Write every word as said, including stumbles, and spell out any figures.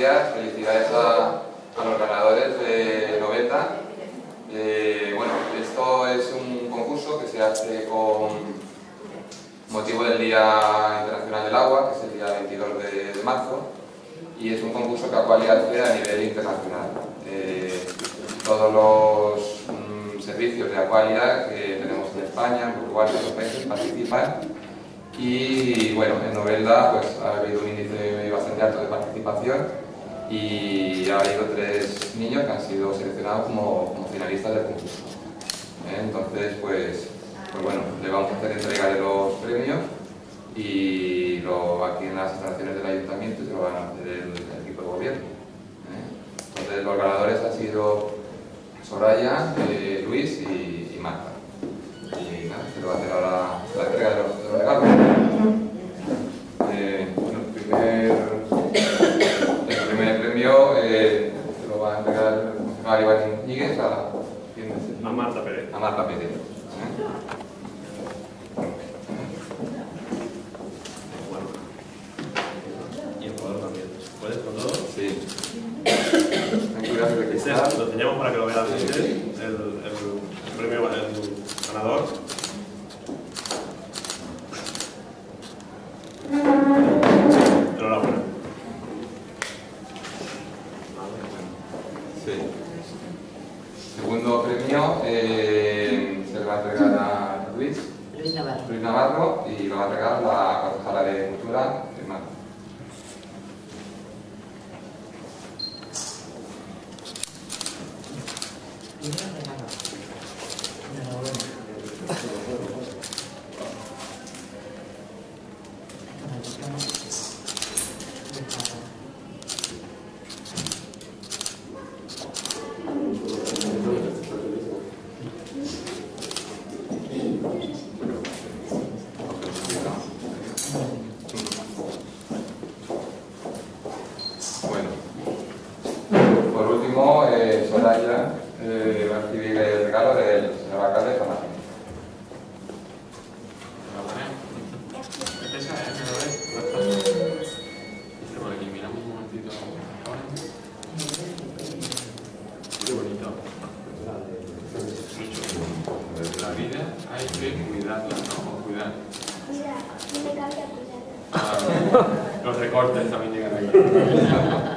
días, felicidades a, a los ganadores de Novelda. Eh, bueno, esto es un concurso que se hace con motivo del Día Internacional del Agua, que es el día veintidós de marzo, y es un concurso que Aqualia hace a nivel internacional. Eh, todos los mm, servicios de Aqualia que tenemos en España, en Portugal y otros países participan, y bueno, en Novelda pues, ha habido un índice bastante alto de participación y ha habido tres niños que han sido seleccionados como, como finalistas del concurso. ¿Eh? Entonces, pues, pues bueno, le vamos a hacer entrega de los premios y lo, aquí en las instalaciones del ayuntamiento se lo van a hacer el, el equipo de gobierno. ¿Eh? Entonces, los ganadores han sido Soraya, eh, Luis y, y Marta. Y nada, se lo va a hacer ahora la entrega de los, de los regalos. Eh, bueno, el primer, el primer premio eh, se lo va a entregar el concejal Iván Íñiguez a, a Marta Pérez. A Marta Pérez. ¿Eh? Bueno. Y el jugador también. ¿Puedes con todo? Sí. Ten cuidado de que Este está. lo enseñamos para que lo vea la gente. El, el, el premio, el ganador. Enhorabuena. Sí. Segundo premio eh, se le va a entregar a Luis. Luis Navarro. Luis Navarro y lo va a entregar la concejala de Cultura, Marta. Bueno, por último, eh, Soraya eh, va a recibir el regalo del señor alcalde de Zona. Qué bonito. La vida hay que cuidarla, ¿no? O cuidar. Mira, no me cambia cuidado. Ah, los recortes también llegan ahí.